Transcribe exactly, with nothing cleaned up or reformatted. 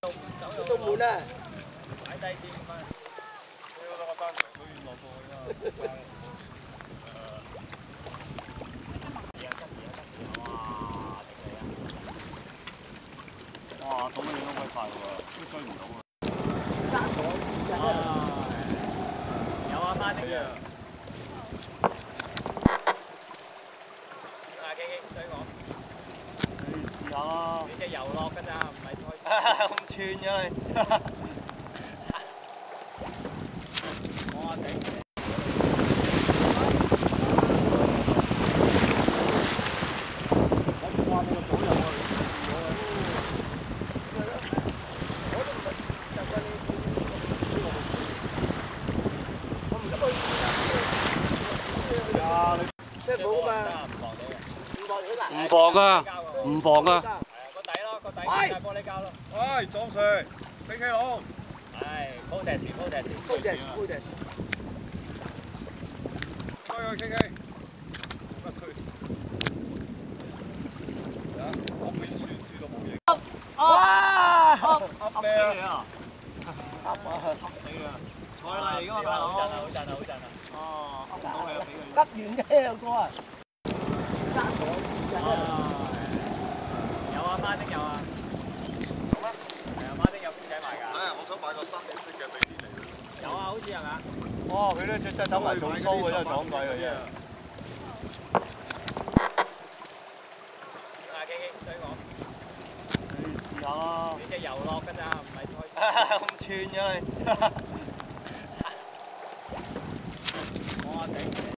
都滿啦。 擺低先咁啊！ 屌，等我山長都要落過去啦。哇！咁樣都鬼快喎，都追唔到啊！ 爭我人啊！ 有啊，花姐。啊，基基追我。 你試下啦。 你隻遊樂㗎咋，唔係賽。 咁串嘅你。 我啊頂！ 哇！你個左右啊！ 即係冇嘛？ 唔防噶，唔防噶。 係啊，個底咯，個底係玻璃膠咯。 喂，壯 Sir，飛機佬。 係，高迪士，高迪士。 高迪士，高迪士。 推佢傾傾。乜推？啊！我未輸輸到冇影。 哇！ 噏咩啊？ 噏啊！ 噏死啊！菜嚟㗎嘛，大佬。 好震啊！好震啊！好震啊！ 哦，噏唔到你啊，俾佢。 噏完嘅兩個啊！爭我人啊！ 有啊，花精有啊。 有咩？ 係啊，花精有公仔賣㗎。 係啊，我想買個新顏色嘅飛天嚟。 有啊，好似係嘛？ 哇！佢呢隻真係走埋做 show 嘅，真係撞鬼嘅啫。 啊，基基追我。 你試下啦。 你隻遊樂㗎咋，唔係賽。 咁串嘅你。